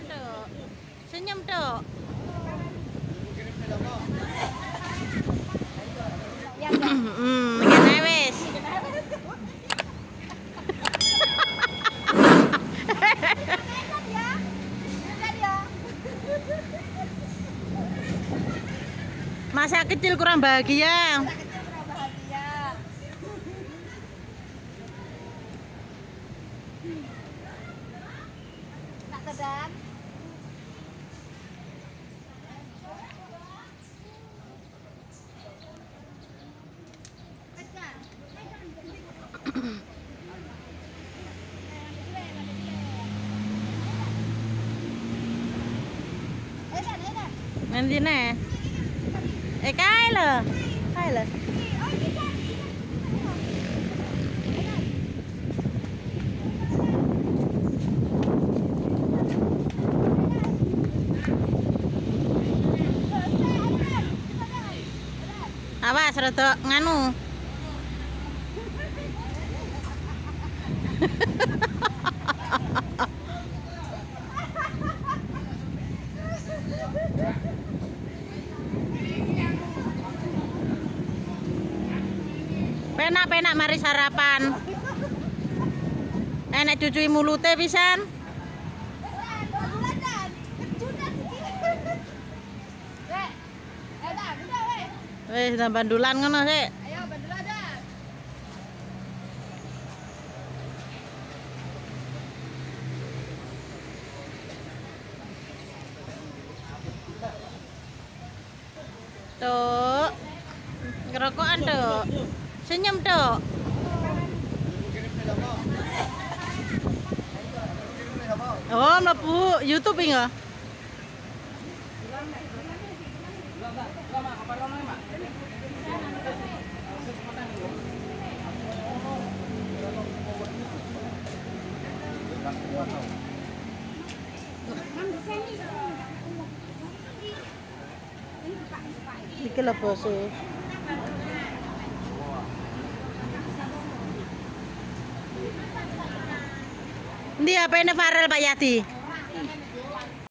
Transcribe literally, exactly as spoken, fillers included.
Dok. Senyum, Dok. Hmm, ngene wis. Masa kecil kurang bahagia. Nak sedang. Nanti nih. Eh kai lho. Kai lho. Awas rada nganu. Penak-penak mari sarapan. Enak cucui mulute pisan. Wis nang bandulan ngono sik. Ayo bandulan dah. Dok. Ngerokokan, Dok. Senyum, Dok. Oh, mlebu YouTube iki nggak? Iki lho bose. Ndi apa ini Farel Pak Yadi?